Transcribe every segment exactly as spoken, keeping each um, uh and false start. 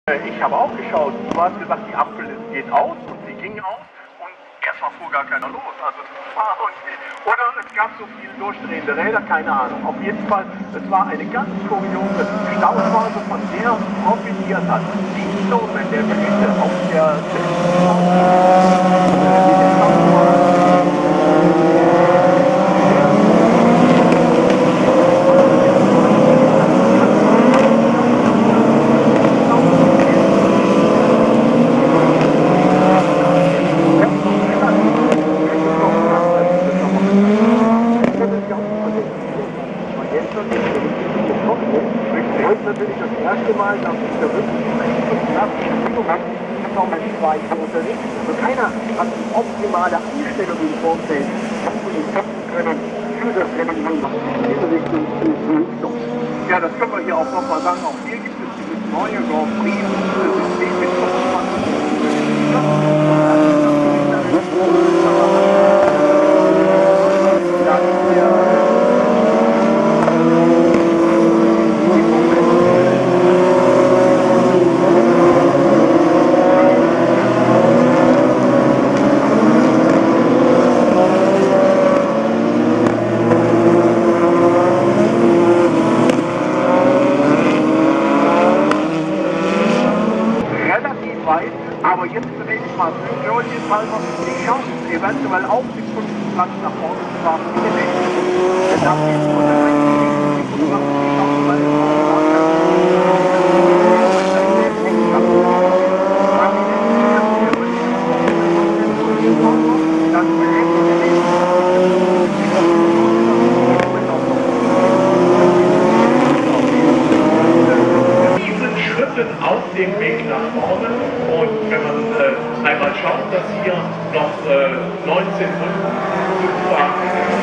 Ich habe auch geschaut. Du hast gesagt, die Ampel geht aus und sie ging aus und erstmal fuhr gar keiner los. Also das war irgendwie, oder es gab so viele durchdrehende Räder, keine Ahnung. Auf jeden Fall, es war eine ganz kuriose Stauphase, von der profitiert hat. Nicht so, wenn der Blüte auf der natürlich das erste Mal, dass ich da wirklich Bewegung hat, ich habe auch mal zwei unterwegs. Also keiner hat die optimale Einstellung im Vorfeld treffen können für das Rennen in diese Richtung zu Richtung. Ja, das können wir hier auch nochmal sagen. Auch hier gibt es dieses neue Grand Prix-System mit fünfundzwanzig aber jetzt zunächst mal für Georgien halber die Chance, eventuell auch den fünften Platz nach vorne zu machen in den nächsten Stunden. Denn das ist unter die Chance, diesen Schritten auf dem Weg nach vorne. Und wenn man äh, einmal schaut, dass hier noch äh, neunzehn Runden auf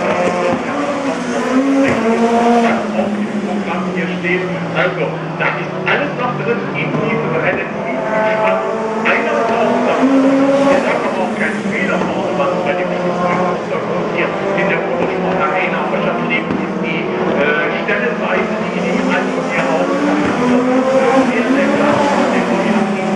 dem Programm hier steht, also da ist alles noch drin in diesem Rennen, in diesem Spannung. Einer ist auch da, der darf aber auch keinen Fehler vorne machen bei dem Schlussrückungsverkurs hier in der Motorsport Arena. Aber schon eben ist die äh, stellenweise die Idee, also hier auch sehr, sehr klar, der Koordination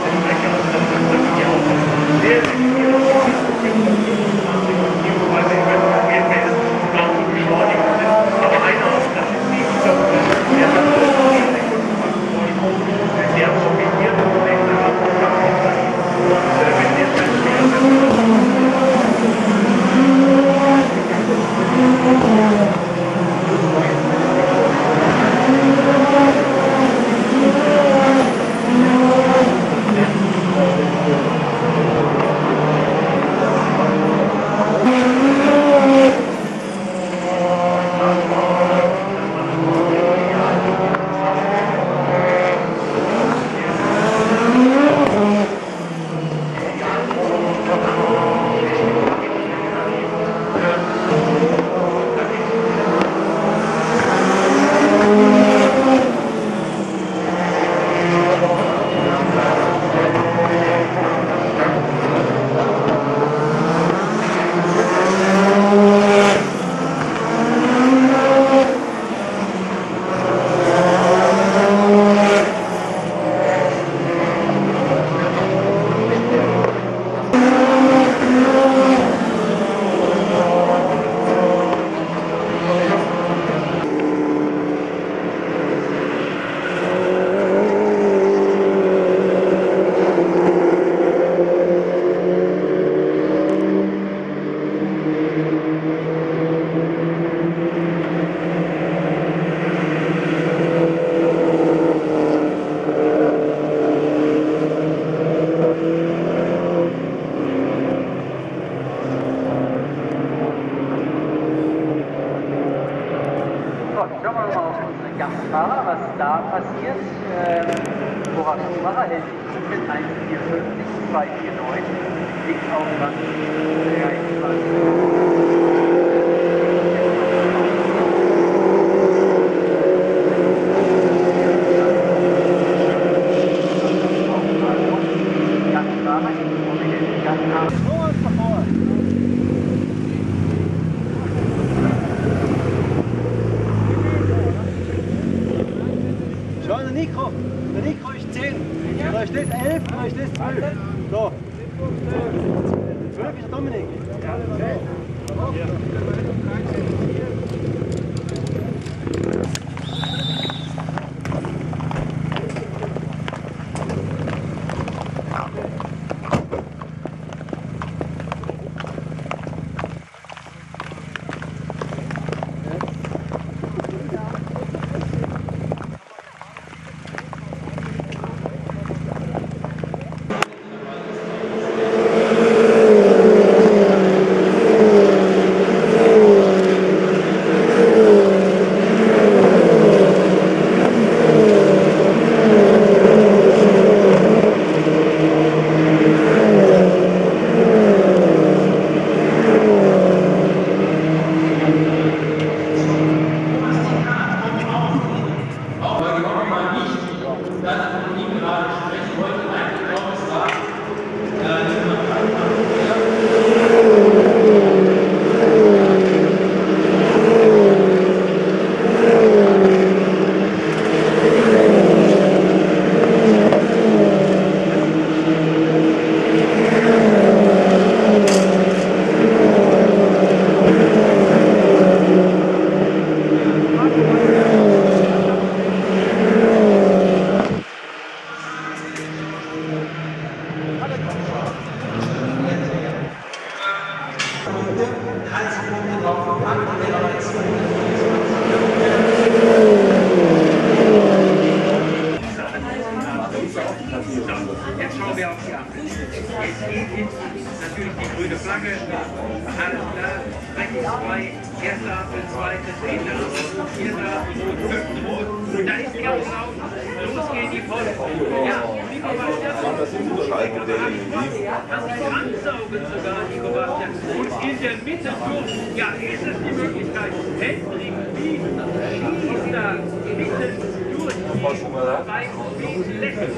sehr, sehr schwierig, beziehungsweise eventuell, wenn es noch zu beschleunigen sind. Aber einer, das ist nicht so, der hat zehn Sekunden Vorsprung, der profitiert und der ist einfach dahin. Und wenn der dann Fahrer, was da passiert. Ähm, Bora Schumacher hält sich mit eins vier fünfzig, zwei vier neun, liegt auf Rang dreiundzwanzig. Schau, der Nico, der Nico ist zehn. euch das elf, für euch das zwölf. So. zwölf ist der Dominik. Ja. Jetzt schauen wir auf die Ampel. Jetzt geht natürlich die grüne Flagge. Alles klar. eins, zwei, erste Ampel, zweite, dritte Ampel, vierte Ampel, rot, fünfte rot. Und da ist die Ampel auf. Los geht die voll. Ja, Nico Bastian. Das ist ansaugen sogar, Nico Bastian. Und in der Mitte durch, ja, ist es die Möglichkeit. Hendrik Wies schießt da mitten durch die beiden Spielflächen.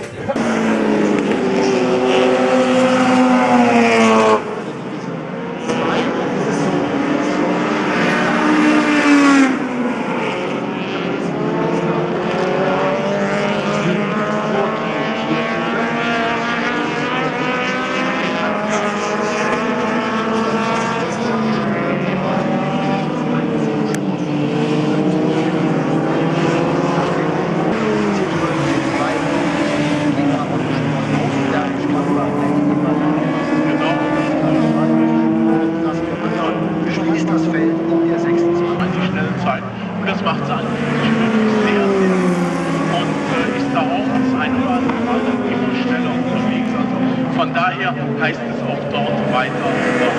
Das macht es eigentlich sehr, sehr und äh, ist da auch das eine oder andere Mal immer schneller unterwegs. Also von daher heißt es auch dort weiter.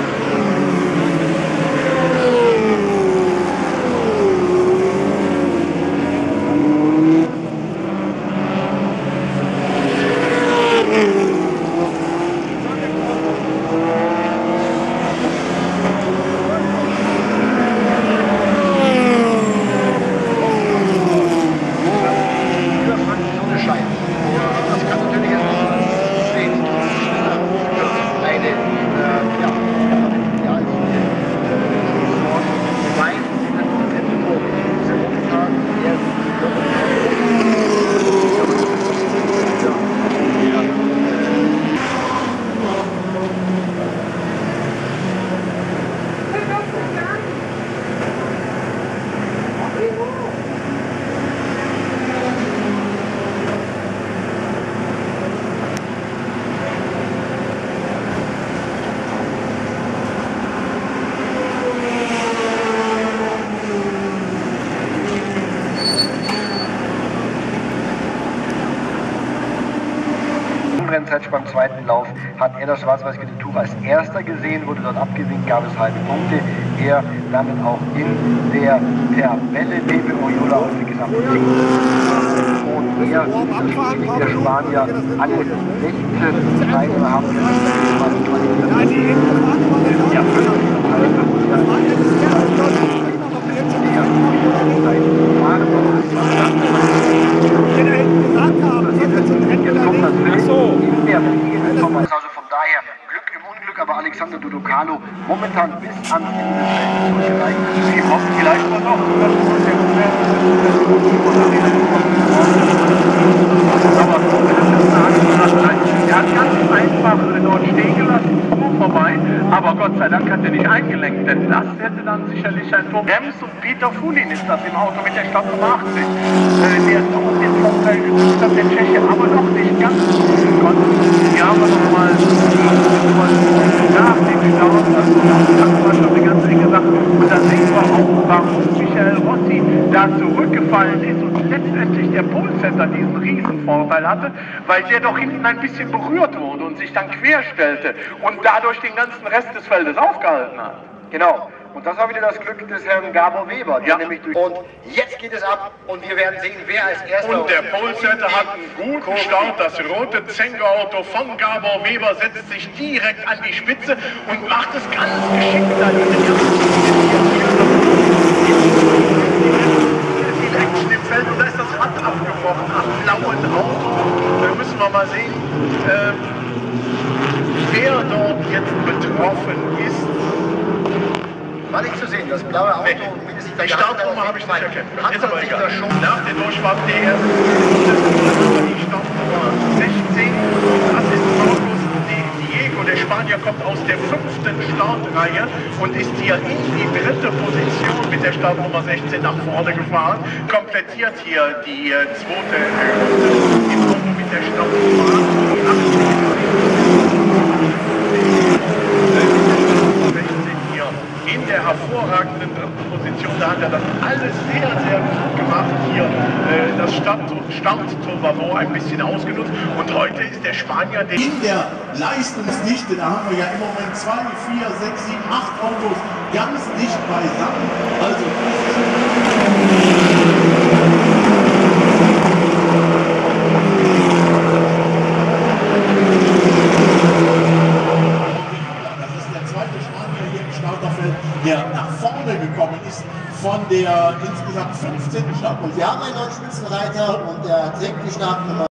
Rennzeit beim zweiten Lauf hat er das schwarz-weiß-gelbe Tuch als erster gesehen, wurde dort abgewinkt, gab es halbe Punkte. Er damit auch in der Tabelle Pepe Oyola auf die gesamte Sieg. Und er, das der Spanier, alle sechzehn Teilnehmer haben ja, also von daher Glück im Unglück, aber Alexander Dudukalo momentan bis ans Ende des Feldes zurückgereicht. Sie hoffen vielleicht mal noch, dass dann sicherlich ein Tor. Rems und Peter Fulin ist das im Auto mit der Startnummer achtzig. Äh, der ist auch den Vorteil genutzt hat, der Tscheche, aber noch nicht ganz konnte. Hier haben wir nochmal nach dem Start, also das war schon eine ganz enge Sache. Und da sehen wir auch, warum Michael Rossi da zurückgefallen ist und letztendlich der Pole-Center diesen Riesenvorteil hatte, weil der doch hinten ein bisschen berührt wurde und sich dann querstellte und dadurch den ganzen Rest des Feldes aufgehalten hat. Genau. Und das war wieder das Glück des Herrn Gabor Weber. Der Ja. nämlich durch und jetzt geht es ab und wir werden sehen, wer als erster... Und der Pole-Center hat einen guten Start. Das rote Zengo-Auto von Gabor Weber setzt sich direkt an die Spitze und macht es ganz geschickt. Da viel Action im Feld und da ist das Rad abgebrochen am blauen Auto. Da müssen wir mal sehen, äh, wer dort jetzt betroffen ist. War nicht zu sehen, das blaue Auto... Nee. mindestens Die Startnummer habe ich nicht erkannt. Hat Ist man aber sich egal. da schon... Nach der Durchfahrt der ersten die Startnummer sechzehn. Das ist Marcos Diego. Der Spanier kommt aus der fünften Startreihe und ist hier in die dritte Position mit der Startnummer sechzehn nach vorne gefahren. Komplettiert hier die äh, zweite Runde im Auto mit der Startnummer achtzehn. In der hervorragenden dritten Position, da hat er das alles sehr, sehr gut gemacht hier. Äh, das Starttor ein bisschen ausgenutzt und heute ist der Spanier der in der Leistungsdichte, da haben wir ja im Moment zwei, vier, sechs, sieben, acht Autos ganz dicht beisammen. Also der nach vorne gekommen ist von der insgesamt fünfzehnten Startposition. Wir haben einen neuen Spitzenreiter und der trägt die Startnummer